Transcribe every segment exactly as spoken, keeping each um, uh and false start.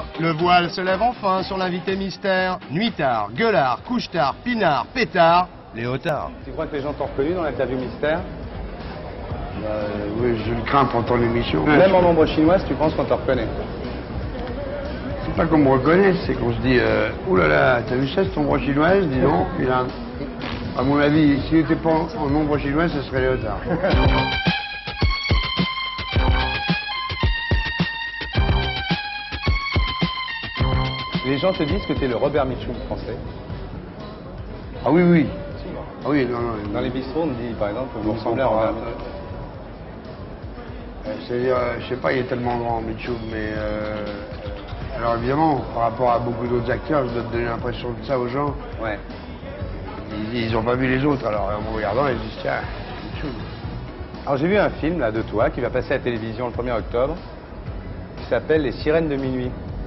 Mystère. Le voile se lève enfin sur l'invité mystère. Nuitard, gueulard, couche-tard, pinard, pétard, léotard. Tu crois que les gens t'ont reconnu dans l'interview mystère? Bah, euh, oui, je le crains pour ton émission. Même en ombre chinoise, tu penses qu'on te reconnaît? C'est pas qu'on me reconnaisse, c'est qu'on se dit euh, ouh là là, t'as vu ça, cette ombre chinoise? Dis donc, il a un... À mon avis, s'il n'était pas en, en ombre chinoise, ce serait Léotard. Les gens te disent que t'es le Robert Mitchum français. Ah oui, oui. Ah oui, non, non. Dans les bistrots, on me dit, par exemple, que vous ressemblez à Robert Mitchum. Euh, C'est-à-dire, euh, je sais pas, il est tellement grand, Mitchum, mais... Euh, alors évidemment, par rapport à beaucoup d'autres acteurs, je dois te donner l'impression de ça aux gens. Ouais. Ils, ils ont pas vu les autres, alors en me regardant, ils disent, tiens, Mitchum. Alors j'ai vu un film, là, de toi, qui va passer à la télévision le premier octobre, qui s'appelle Les Sirènes de minuit.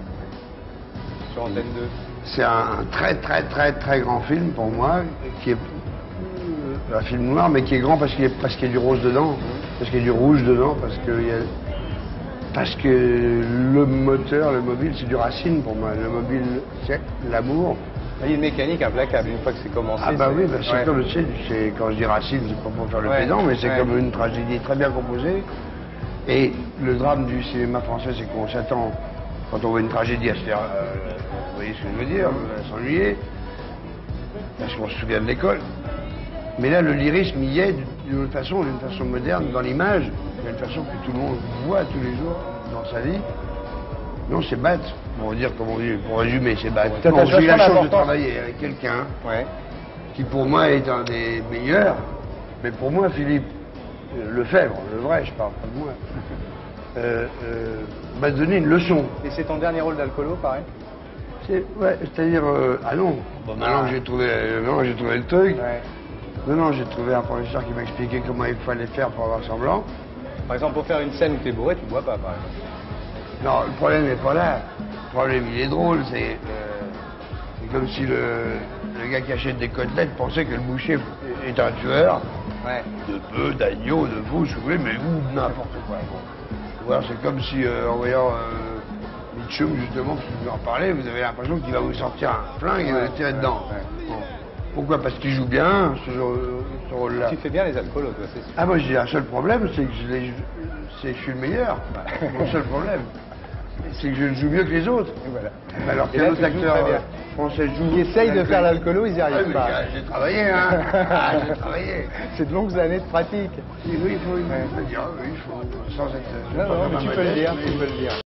Sur Antenne deux. C'est un très très très très grand film pour moi, qui est euh, un film noir, mais qui est grand parce qu'il y, parce qu'il y a du rose dedans, parce qu'il y a du rouge dedans, parce que, il y a, parce que le moteur, le mobile, c'est du Racine pour moi. Le mobile, c'est l'amour. Il y a une mécanique implacable, une fois que c'est commencé. Ah bah oui, bah, c'est ouais. comme, tu sais, c'est- quand je dis Racine, c'est pas pour faire le Ouais, pédant, mais c'est ouais. comme une tragédie très bien composée. Et le drame du cinéma français, c'est qu'on s'attend, quand on voit une tragédie, à se faire, euh, vous voyez ce que je veux dire, à s'ennuyer, parce qu'on se souvient de l'école. Mais là, le lyrisme y est d'une autre façon, d'une façon moderne, dans l'image, d'une façon que tout le monde voit tous les jours dans sa vie. Non, c'est battre, pour dire, comme on dit, pour résumer, c'est battre. Ouais. Non, j'ai eu la T'attaches chance de vachement travailler avec quelqu'un Ouais. qui pour moi est un des meilleurs, mais pour moi, Philippe euh, Lefebvre, le vrai, je parle pas de moi, euh, euh, m'a donné une leçon. Et c'est ton dernier rôle d'alcoolo, pareil? C'est, ouais, c'est-à-dire, euh, ah non, bon, maintenant que j'ai trouvé, euh, maintenant que j'ai trouvé le truc, Ouais. non, non, j'ai trouvé un professeur qui m'a expliqué comment il fallait faire pour avoir semblant. Par exemple, pour faire une scène où t'es bourré, tu bois pas, par exemple. Non, le problème n'est pas là. Le problème, il est drôle, c'est euh, c'est comme si le, le gars qui achète des côtelettes pensait que le boucher est un tueur. Ouais. De bœuf, d'agneau, de veau, si vous voulez, mais ou de n'importe quoi. Bon. Voilà, c'est comme si, euh, en voyant euh, Mitchum, justement, qui vous en parlait, vous avez l'impression qu'il va vous sortir un flingue et vous Ouais, le tirer ouais, dedans. ouais. Bon. Pourquoi? Parce qu'il joue bien, ce, ce rôle-là. Tu fais bien les alcoolos, toi, c'est sûr. Ah, moi, j'ai un seul problème, c'est que je, les- c'est que je suis le meilleur. Ouais. Mon seul problème. C'est que je joue mieux que les autres. Et voilà. Alors Et qu'un là, autre tu joues acteur très bien. français joue... Qui essaye de faire l'alcoolo, ils y Ah, arrivent mais pas. J'ai j'ai travaillé, hein. Ah, j'ai travaillé. C'est de longues années de pratique. Oui, il faut, il faut dire, oui, il faut, sans être... Non, non, mais tu peux le dire, tu peux le dire.